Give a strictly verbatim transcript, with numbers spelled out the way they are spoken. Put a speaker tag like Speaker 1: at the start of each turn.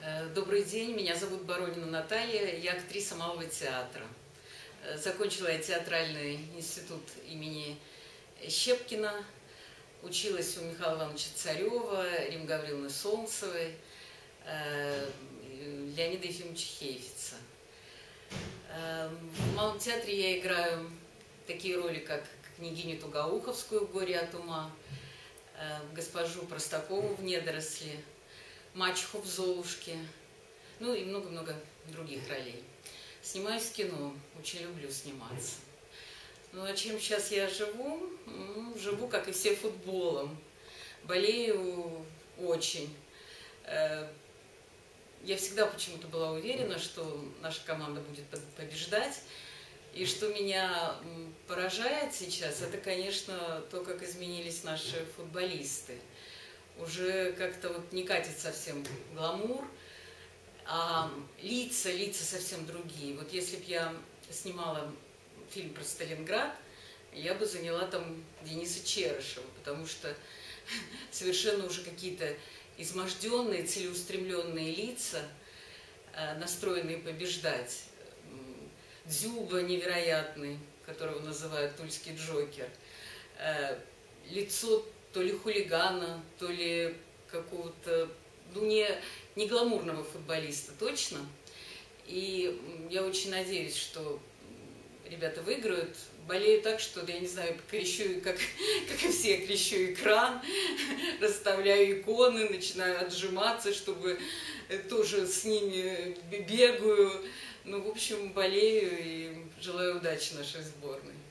Speaker 1: Добрый день, меня зовут Боронина Наталья, я актриса Малого театра. Закончила я театральный институт имени Щепкина, училась у Михаила Ивановича Царева, Риммы Гавриловны Солнцевой, Леонида Ефимовича Хейфица. В Малом театре я играю такие роли, как княгиню Тугоуховскую в «Горе от ума», госпожу Простакову в «Недоросли», мачеху в «Золушке», ну и много-много других ролей. Снимаюсь в кино, очень люблю сниматься. Ну а чем сейчас я живу? Ну, живу, как и все, футболом. Болею очень. Я всегда почему-то была уверена, что наша команда будет побеждать. И что меня поражает сейчас, это, конечно, то, как изменились наши футболисты. Уже как-то вот не катит совсем гламур, а лица, лица совсем другие. Вот если бы я снимала фильм про Сталинград, я бы заняла там Дениса Черышева, потому что совершенно уже какие-то изможденные, целеустремленные лица, настроенные побеждать. Дзюба невероятный, которого называют тульский Джокер. Лицо то ли хулигана, то ли какого-то, ну, не, не гламурного футболиста, точно. И я очень надеюсь, что ребята выиграют. Болею так, что, я не знаю, крещу, как, как и все, крещу экран, расставляю иконы, начинаю отжиматься, чтобы тоже с ними бегаю. Ну, в общем, болею и желаю удачи нашей сборной.